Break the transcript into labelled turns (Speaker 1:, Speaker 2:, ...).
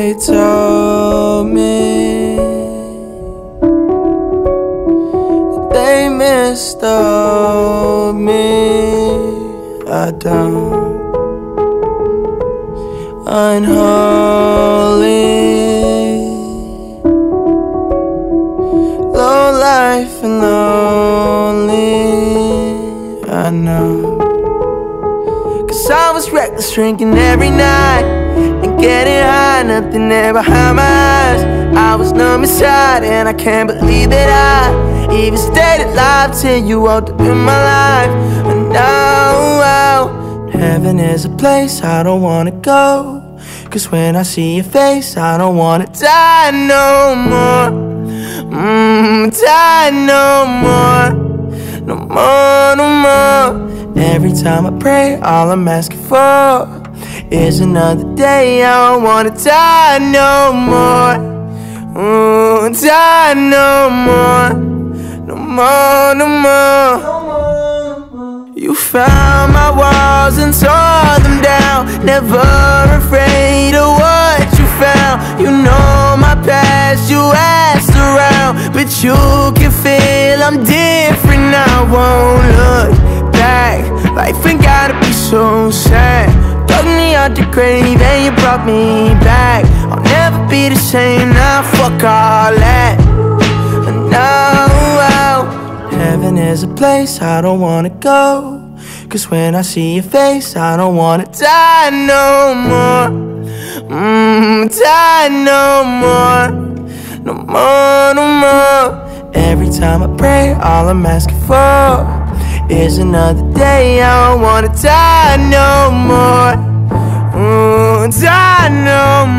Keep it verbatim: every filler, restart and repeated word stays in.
Speaker 1: they told me that they mistold me. I don't. Unholy, low life and lonely, I know. Cause I was reckless, drinking every night and getting high, nothing there behind my eyes. I was numb inside and I can't believe that I even stayed alive till you walked up in my life. And now heaven is a place I don't wanna go, cause when I see your face I don't wanna die no more. Mmm, die no more. No more, no more. Every time I pray, all I'm asking for is another day. I don't wanna die no more. Ooh, die no more. No more, no more. You found my walls and tore them down, never afraid of what you found. You know my past, you asked around, but you can feel I'm different now. Won't look back, life ain't gotta be so sad. Dug me out the grave and you brought me back. I'll never be the same now, fuck all that. And now heaven is a place I don't wanna go, cause when I see your face I don't wanna die no more. Mmm, die no more. No more, no more. Every time I pray, all I'm asking for is another day. I don't wanna die no more. Ooh, die no more.